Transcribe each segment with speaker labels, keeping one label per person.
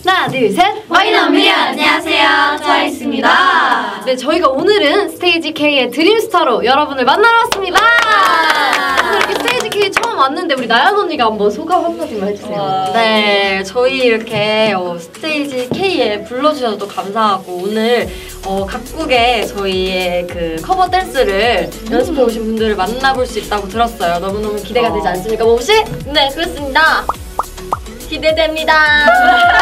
Speaker 1: 하나, 둘, 셋!
Speaker 2: 와이너미 안녕하세요, 트와이스입니다.
Speaker 1: 네, 저희가 오늘은 스테이지 K의 드림스타로 여러분을 만나러 왔습니다. 오늘 이렇게 스테이지 K 처음 왔는데 우리 나연 언니가 한번 소감 한마디만 해주세요.
Speaker 2: 네, 저희 이렇게 스테이지 K에 불러주셔서 감사하고 오늘 각국의 저희의 그 커버 댄스를 연습해 오신 분들을 만나볼 수 있다고 들었어요. 너무너무 기대가 되지 않습니까, 모모씨? 네, 그렇습니다. 기대됩니다.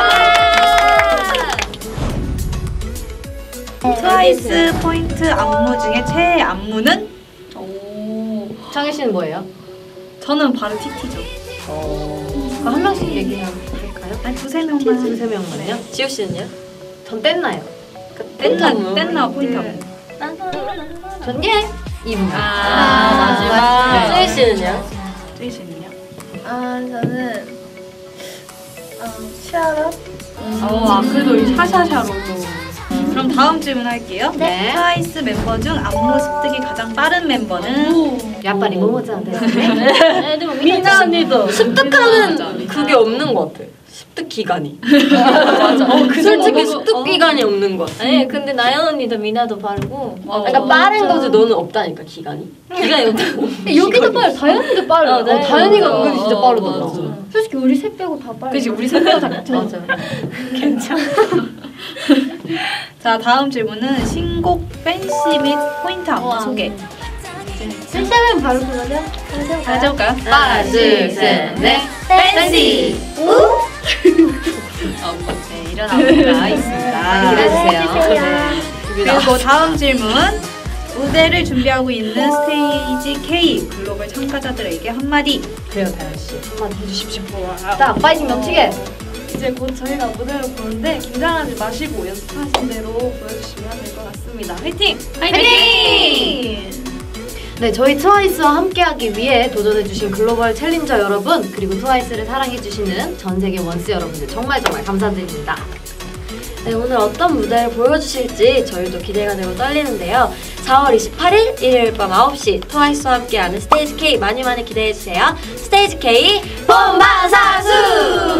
Speaker 3: 트와이스 포인트 안무 중에 최애 안무는?
Speaker 1: 창희 씨는 뭐예요?
Speaker 3: 저는 바로 TT죠.
Speaker 1: 한 명씩 얘기해볼까요?
Speaker 3: 아니 두세 명만.
Speaker 1: 두세 명만요?
Speaker 2: 지우 씨는요?
Speaker 1: 전 뗐나요?
Speaker 3: 땐나 포인트 안무.
Speaker 1: 전 예! 이분.
Speaker 2: 마지막. 수희 씨는요?
Speaker 3: 트와이 씨는요?
Speaker 4: 저는 치아라.
Speaker 3: 그래도 이 샤샤샤로. 그럼 다음 질문 할게요.
Speaker 1: 네.
Speaker 3: 트와이스 mem버 중 안무 습득이 가장 빠른 멤버는?
Speaker 1: 야빨이 뭐뭐잖아.
Speaker 2: 미나 언니도 습득하는 그게 없는 것 같아. 습득 기간이.
Speaker 4: 맞아.
Speaker 2: 솔직히 습득 기간이 없는 것 같아.
Speaker 4: 아니 근데 나연 언니도 미나도 빠르고.
Speaker 2: 그러니까 빠른 거지 너는 없다니까 기간이. 기간이 없다고.
Speaker 4: 여기도 빠르. 다현이도 빠르.
Speaker 1: 다현이가 은근히 진짜 빠르더라.
Speaker 4: 솔직히 우리 셋 빼고 다 빠르.
Speaker 3: 그치, 우리 세 명 다
Speaker 4: 맞아.
Speaker 3: 괜찮아. 자, 다음 질문은 신곡 팬시 및 포인트 안무 소개.
Speaker 4: 실시하면 바로 그러죠?
Speaker 3: 다 해볼까요?
Speaker 1: 하나, 둘, 셋, 넷.
Speaker 4: 팬시.
Speaker 3: 네, 이런 안무가 있습니다.
Speaker 1: 기대해주세요.
Speaker 3: 그리고 다음 질문. 무대를 준비하고 있는 스테이지 K 글로벌 참가자들에게 한마디.
Speaker 1: 그래요, 다현씨. 한마디 해주십시오. 자, 파이팅 넘치게!
Speaker 4: 이제 곧 저희가 무대를 보는데 긴장하지 마시고 연습하신 대로 보여주시면 될 것 같습니다. 화이팅!
Speaker 1: 화이팅! 네, 저희 트와이스와 함께하기 위해 도전해주신 글로벌 챌린저 여러분, 그리고 트와이스를 사랑해주시는 전 세계 원스 여러분들 정말 감사드립니다.
Speaker 2: 네, 오늘 어떤 무대를 보여주실지 저희도 기대가 되고 떨리는데요. 4월 28일 일요일 밤 9시 트와이스와 함께하는 스테이지 K 많이 기대해주세요. 스테이지 K 본방사수!